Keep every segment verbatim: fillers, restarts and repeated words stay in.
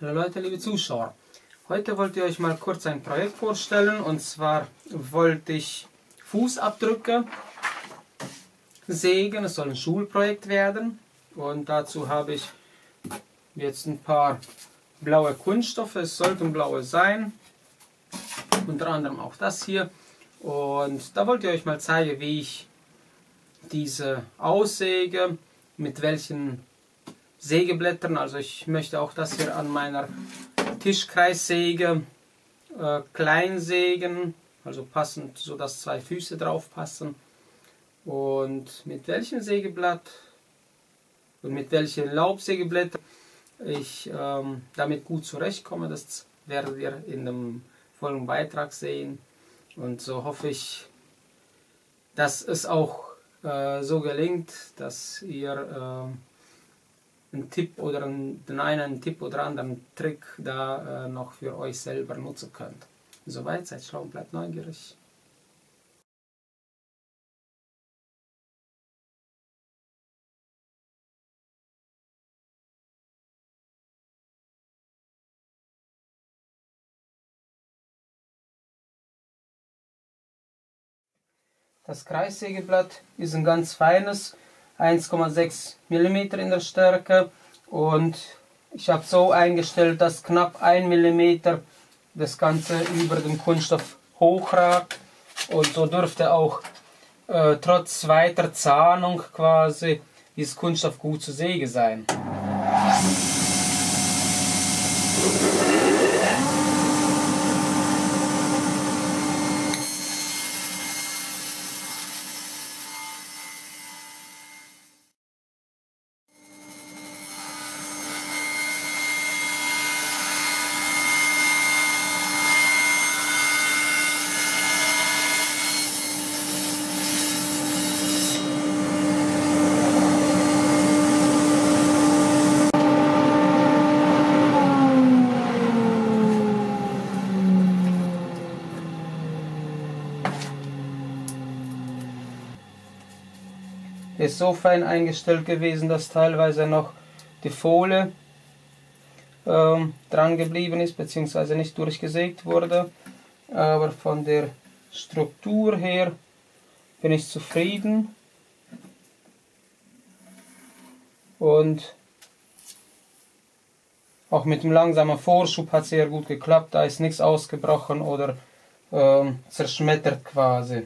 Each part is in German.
Hallo Leute, liebe Zuschauer. Heute wollte ich euch mal kurz ein Projekt vorstellen, und zwar wollte ich Fußabdrücke sägen. Es soll ein Schulprojekt werden und dazu habe ich jetzt ein paar blaue Kunststoffe. Es sollten blaue sein, unter anderem auch das hier. Und da wollte ich euch mal zeigen, wie ich diese aussäge, mit welchen Sägeblättern. Also ich möchte auch das hier an meiner Tischkreissäge äh, klein sägen, also passend, so dass zwei Füße drauf passen. Und mit welchem Sägeblatt und mit welchen Laubsägeblättern ich ähm, damit gut zurechtkomme, das werdet ihr in dem folgenden Beitrag sehen. Und so hoffe ich, dass es auch äh, so gelingt, dass ihr äh, einen Tipp oder einen, den einen Tipp oder anderen Trick da äh, noch für euch selber nutzen könnt. Soweit, seid schlau und bleibt neugierig. Das Kreissägeblatt ist ein ganz feines, eins Komma sechs Millimeter in der Stärke, und ich habe so eingestellt, dass knapp ein Millimeter das Ganze über dem Kunststoff hochragt, und so dürfte auch äh, trotz weiter Zahnung quasi dieses Kunststoff gut zu sägen sein. Ist so fein eingestellt gewesen, dass teilweise noch die Folie ähm, dran geblieben ist, beziehungsweise nicht durchgesägt wurde. Aber von der Struktur her bin ich zufrieden. Und auch mit dem langsamen Vorschub hat es sehr gut geklappt. Da ist nichts ausgebrochen oder ähm, zerschmettert quasi.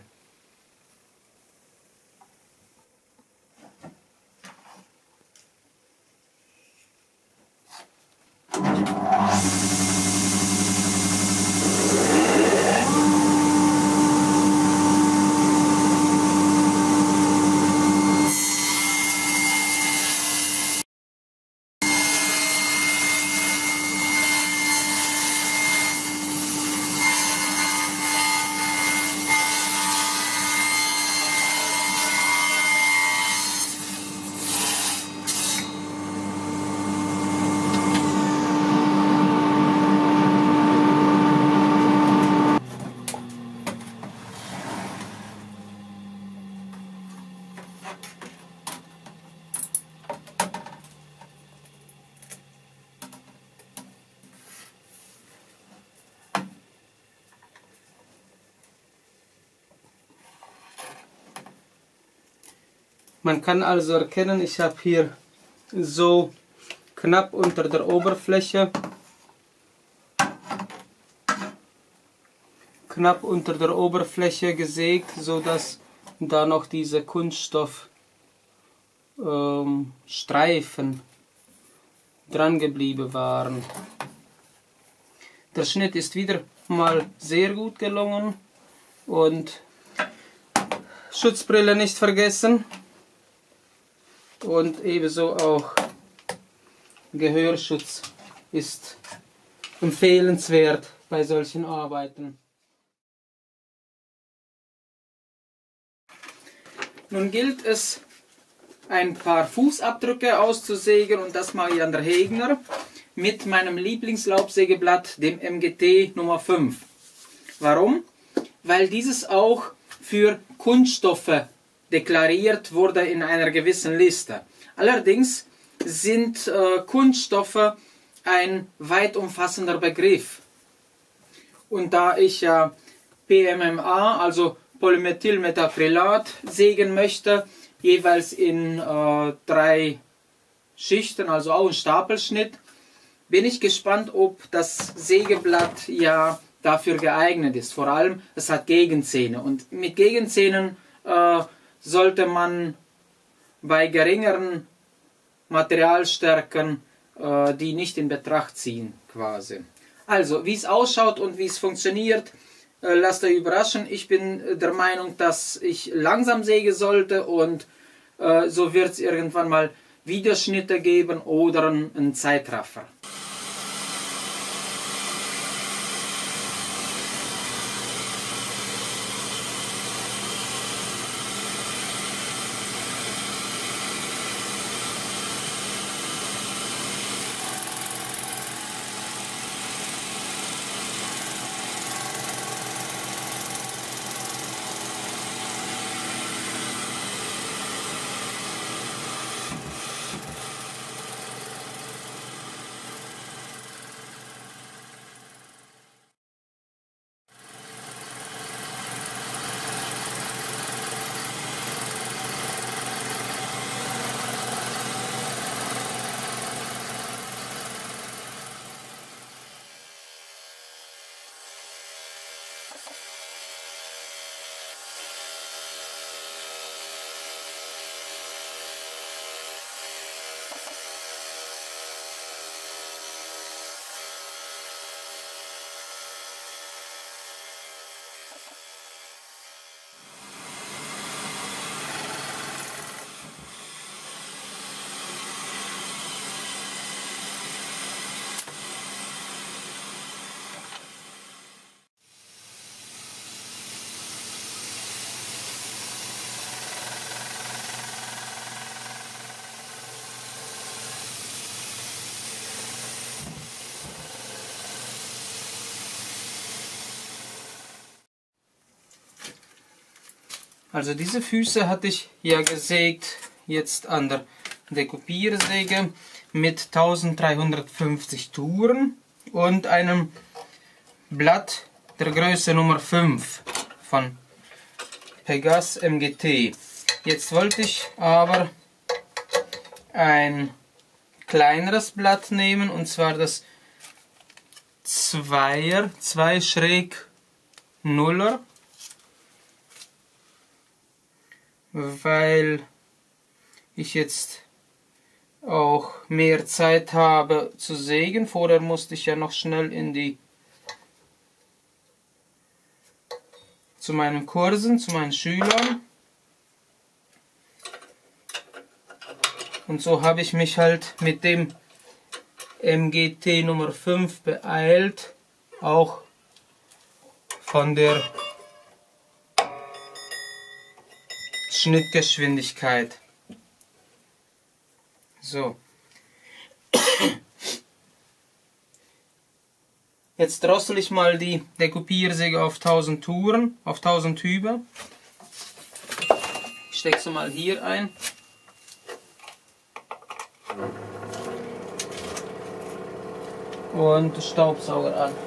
Man kann also erkennen, ich habe hier so knapp unter der Oberfläche, knapp unter der Oberfläche gesägt, so dass da noch diese Kunststoffstreifen ähm, dran geblieben waren. Der Schnitt ist wieder mal sehr gut gelungen, und Schutzbrille nicht vergessen. Und ebenso auch Gehörschutz ist empfehlenswert bei solchen Arbeiten. Nun gilt es, ein paar Fußabdrücke auszusägen, und das mache ich an der Hegner mit meinem Lieblingslaubsägeblatt, dem M G T Nummer fünf. Warum? Weil dieses auch für Kunststoffe deklariert wurde in einer gewissen Liste. Allerdings sind äh, Kunststoffe ein weit umfassender Begriff. Und da ich ja P M M A, also Polymethylmetacrylat, sägen möchte, jeweils in äh, drei Schichten, also auch ein Stapelschnitt, bin ich gespannt, ob das Sägeblatt ja dafür geeignet ist. Vor allem, es hat Gegenzähne und mit Gegenzähnen äh, sollte man bei geringeren Materialstärken äh, die nicht in Betracht ziehen quasi. Also, wie es ausschaut und wie es funktioniert, äh, lasst euch überraschen. Ich bin der Meinung, dass ich langsam sägen sollte und äh, so wird es irgendwann mal Videoschnitte geben oder einen Zeitraffer. Also diese Füße hatte ich ja gesägt, jetzt an der Dekupiersäge mit eintausenddreihundertfünfzig Touren und einem Blatt der Größe Nummer fünf von Pegas M G T. Jetzt wollte ich aber ein kleineres Blatt nehmen, und zwar das Zweier, zwei Schräg Nuller, weil ich jetzt auch mehr Zeit habe zu sägen. Vorher musste ich ja noch schnell in die zu meinen Kursen, zu meinen Schülern. Und so habe ich mich halt mit dem M G T Nummer fünf beeilt, auch von der Schnittgeschwindigkeit. So. Jetzt drossel ich mal die Dekupiersäge auf tausend Touren, auf tausend Hübe. Ich stecke sie mal hier ein. Und Staubsauger an.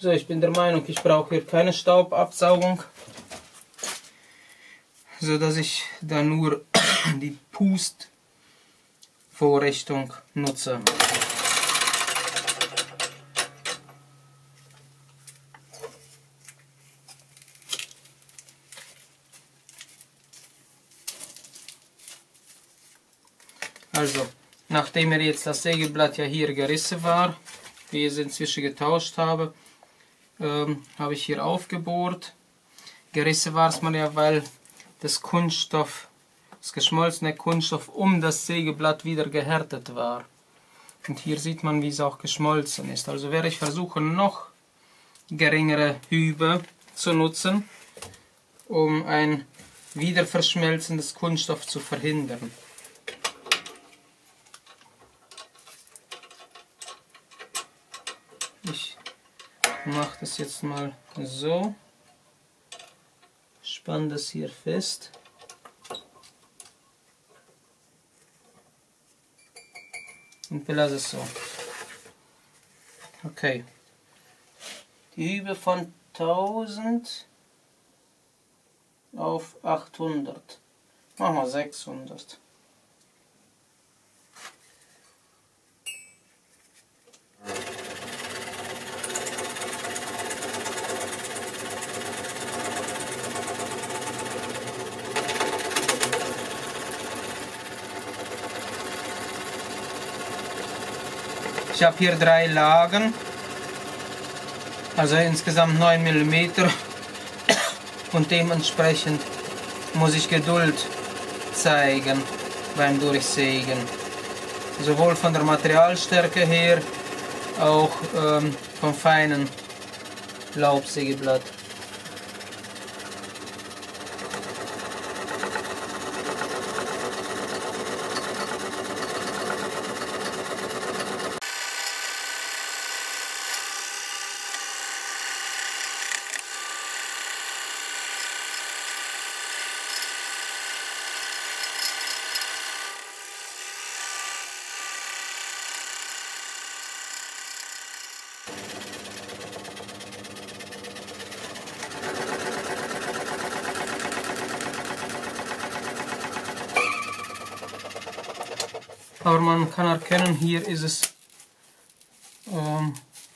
So, ich bin der Meinung, ich brauche hier keine Staubabsaugung, so dass ich dann nur die Pustvorrichtung nutze. Also, nachdem mir jetzt das Sägeblatt ja hier gerissen war, wie ich es inzwischen getauscht habe, ähm, habe ich hier aufgebohrt. Gerissen war es mir ja, weil das Kunststoff, das geschmolzene Kunststoff um das Sägeblatt wieder gehärtet war. Und hier sieht man, wie es auch geschmolzen ist. Also werde ich versuchen, noch geringere Hübe zu nutzen, um ein Wiederverschmelzen des Kunststoffs zu verhindern. Ich mache das jetzt mal so, spanne das hier fest und belasse es so. Okay, die Hübe von tausend auf achthundert, machen wir sechshundert. Ich habe hier drei Lagen, also insgesamt neun Millimeter, und dementsprechend muss ich Geduld zeigen beim Durchsägen. Sowohl von der Materialstärke her, auch ähm, vom feinen Laubsägeblatt. Aber man kann erkennen, hier ist es ähm,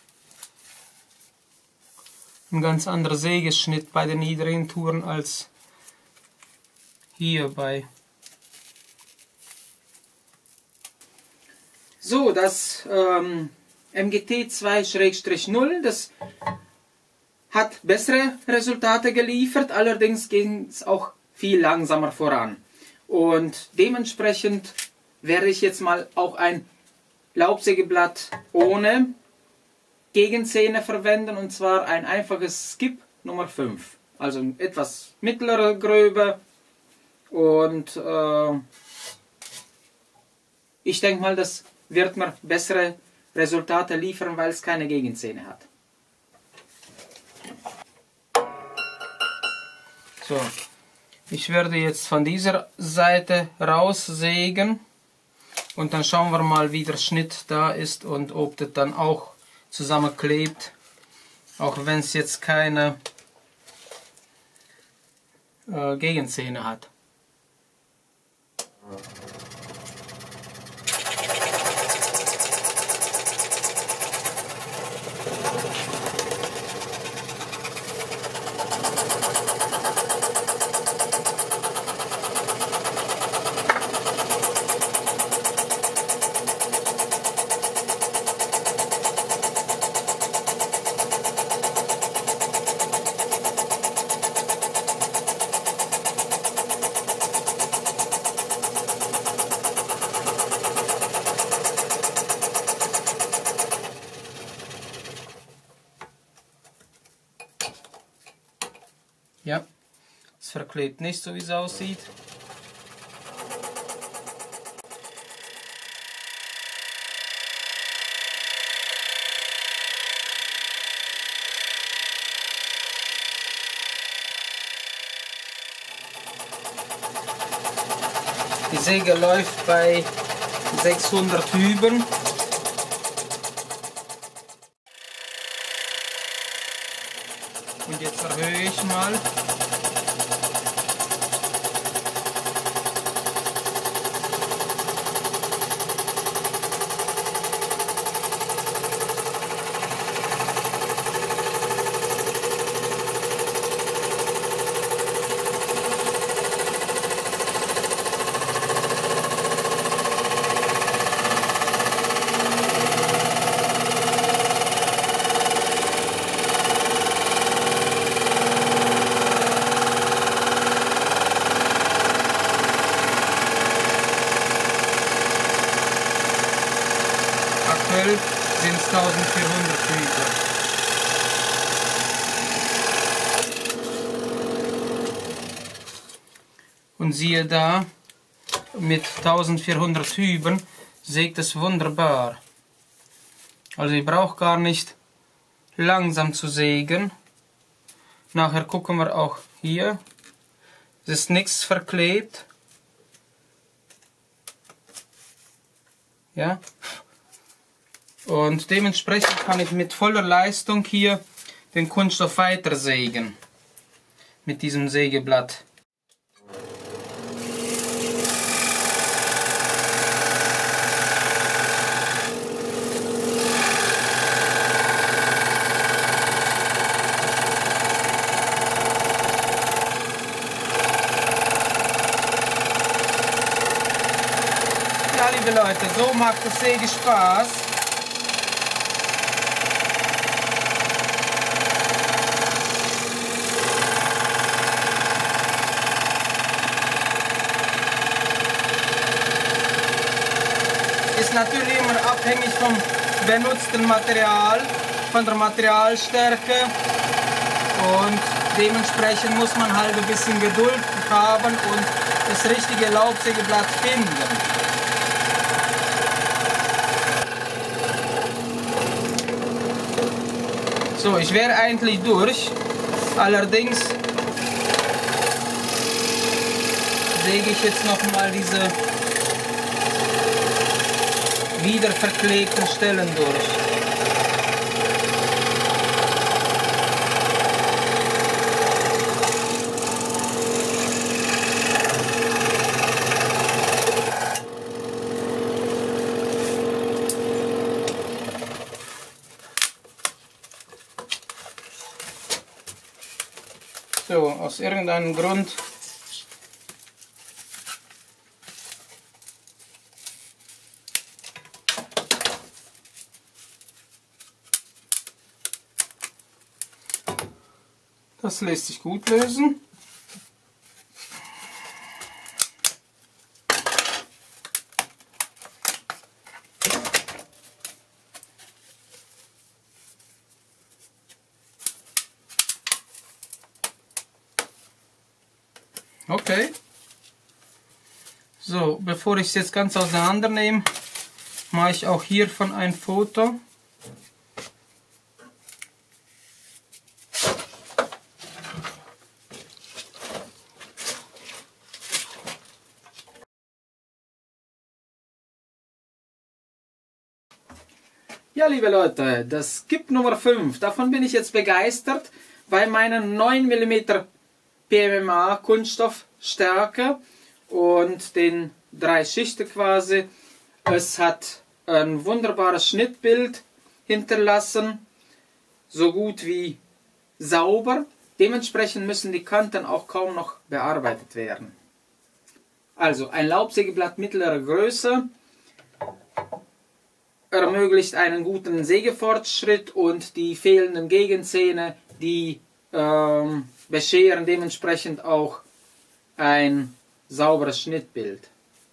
ein ganz anderer Sägeschnitt bei den niedrigen Touren als hier bei. So, das ähm, M G T zwei null, das hat bessere Resultate geliefert, allerdings ging es auch viel langsamer voran. Und dementsprechend werde ich jetzt mal auch ein Laubsägeblatt ohne Gegenzähne verwenden, und zwar ein einfaches Skip Nummer fünf. Also etwas mittlere Gröbe, und äh, ich denke mal, das wird mir bessere Resultate liefern, weil es keine Gegenzähne hat. So, ich werde jetzt von dieser Seite raussägen. Und dann schauen wir mal, wie der Schnitt da ist und ob das dann auch zusammenklebt. Auch wenn es jetzt keine äh, Gegenzähne hat. Ja, es verklebt nicht, so wie es aussieht. Die Säge läuft bei sechshundert Hüben. Und jetzt erhöhe ich mal. Sind es eintausendvierhundert Liter. Und siehe da, mit eintausendvierhundert Hüben sägt es wunderbar. Also ich brauche gar nicht langsam zu sägen. Nachher gucken wir auch hier. Es ist nichts verklebt. Ja. Und dementsprechend kann ich mit voller Leistung hier den Kunststoff weiter sägen. Mit diesem Sägeblatt. Ja, liebe Leute, so macht das Säge Spaß. Ist natürlich immer abhängig vom benutzten Material, von der Materialstärke, und dementsprechend muss man halt ein bisschen Geduld haben und das richtige Laubsägeblatt finden. So, ich wäre eigentlich durch, allerdings säge ich jetzt noch mal diese wieder verklebten Stellen durch. So, aus irgendeinem Grund das lässt sich gut lösen. Okay. So, bevor ich es jetzt ganz auseinander nehme, mache ich auch hiervon ein Foto. Ja, liebe Leute, das Skip Nummer fünf, davon bin ich jetzt begeistert, bei meinen neun Millimeter P M M A Kunststoffstärke und den drei Schichten quasi. Es hat ein wunderbares Schnittbild hinterlassen, so gut wie sauber. Dementsprechend müssen die Kanten auch kaum noch bearbeitet werden. Also ein Laubsägeblatt mittlerer Größe ermöglicht einen guten Sägefortschritt und die fehlenden Gegenzähne, die ähm, bescheren dementsprechend auch ein sauberes Schnittbild.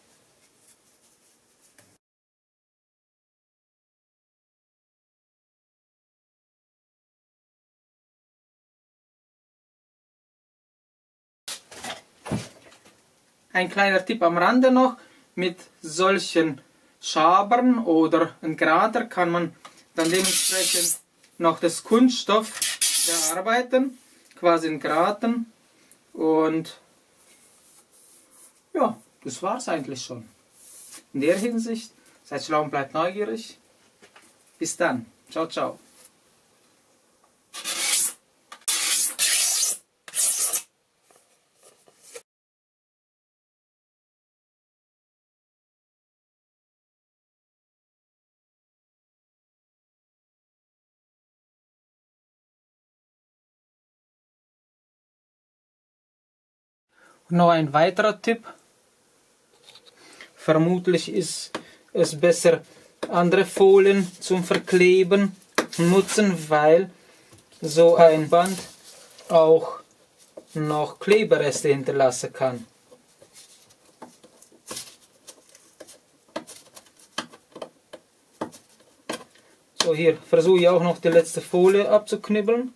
Ein kleiner Tipp am Rande noch: Mit solchen Schabern oder ein Grater kann man dann dementsprechend noch das Kunststoff bearbeiten, quasi in Graten, und ja, das war es eigentlich schon. In der Hinsicht, seid schlau und bleibt neugierig. Bis dann. Ciao, ciao. noch ein weiterer Tipp. Vermutlich ist es besser, andere Folien zum Verkleben nutzen, weil so ein Band auch noch Klebereste hinterlassen kann. So, hier versuche ich auch noch die letzte Folie abzuknibbeln.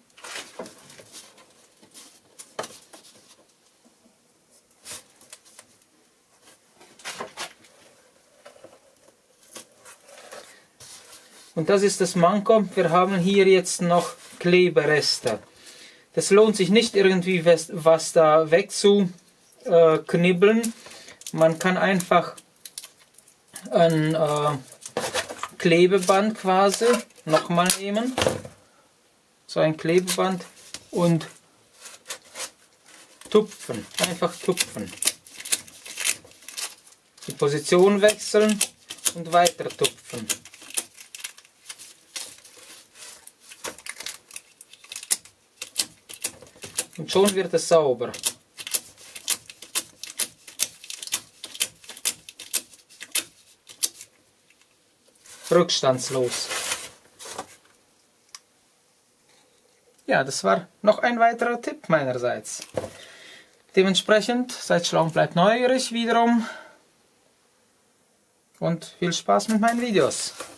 Und das ist das Manko. Wir haben hier jetzt noch Klebereste. Das lohnt sich nicht irgendwie was, was da wegzuknibbeln. Man kann einfach ein äh, Klebeband quasi nochmal nehmen. So ein Klebeband und tupfen. Einfach tupfen. Die Position wechseln und weiter tupfen. Und schon wird es sauber. Rückstandslos. Ja, das war noch ein weiterer Tipp meinerseits. Dementsprechend, seid schlau und bleibt neugierig wiederum. Und viel Spaß mit meinen Videos.